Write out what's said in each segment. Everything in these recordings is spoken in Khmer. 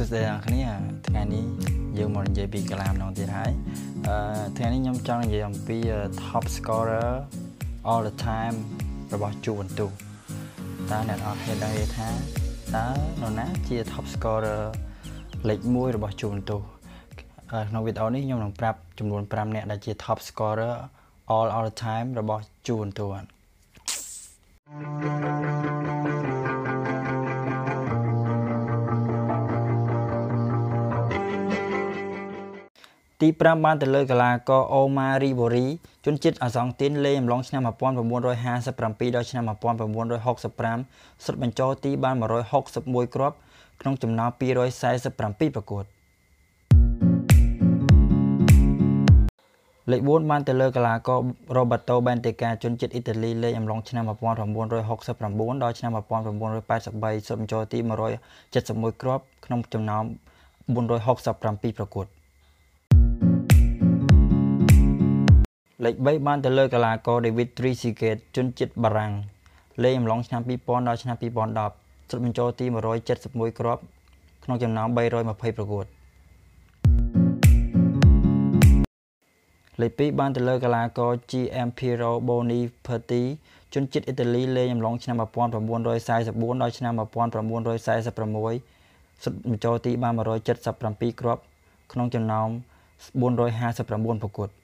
ស្ដីអ្នកគ្នាថ្ងៃនេះយើងមកនិយាយពីកីឡាម្ដងទៀតហើយថ្ងៃនេះខ្ញុំចង់និយាយអំពី top scorer all the time របស់ជូវិនទូសតើអ្នកនរគ្នាដឹងទេថាតើនរណាជា top scorer លេខ1របស់ជូវិនទូសក្នុងវីដេអូនេះខ្ញុំនឹងប្រាប់ចំនួន5អ្នកដែលជា top scorer all the time របស់ជូវិនទូសទី5បានទៅលើកីឡាករអូម៉ារីបូរីជនជាតិអាសង់ទីនលេងអំឡុងឆ្នាំ1957ដល់ឆ្នាំ1965សុទ្ធបញ្ចូលទីបាន161គ្រាប់ក្នុងចំណោម247ប្រកួតលេខ4បានទៅលើកីឡាករ Roberto Benteca ជនជាតិអ៊ីតាលីលេងអំឡុងឆ្នាំ1969ដល់ឆ្នាំ1983សុទ្ធបញ្ចូលទី171គ្រាប់ក្នុងចំណោម467ប្រកួតលេខ3បានទៅលើកីឡាករ David Trezeguet ជនជាតិបារាំងលេងអំឡុងឆ្នាំ2000ដល់ឆ្នាំ2010សុទ្ធបញ្ចូលទី171គ្រាប់ក្នុងចំណោម320ប្រកួតលេខ2បានទៅលើកីឡាករ Giampiero Boniperti ជនជាតិអ៊ីតាលីលេងអំឡុងឆ្នាំ1944ដល់ឆ្នាំ1946សុទ្ធបញ្ចូលទីបាន177គ្រាប់ក្នុងចំណោម459ប្រកួត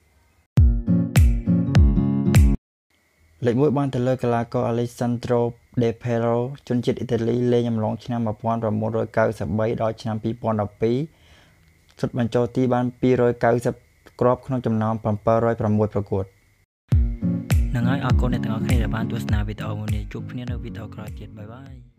លេខ1បានទៅលើកីឡាករ Alessandro Del Piero ជនជាតិអ៊ីតាលីលេងអំឡុងឆ្នាំ1993ដល់ឆ្នាំ2012សុទ្ធបញ្ចូលទីបាន290គ្រាប់ក្នុងចំណោម706ប្រកួតនឹងហើយអរគុណអ្នកទាំងអស់គ្នាដែលបានទស្សនាវីដេអូមួយនេះជួបគ្នានៅវីដេអូក្រោយទៀតបាយបាយ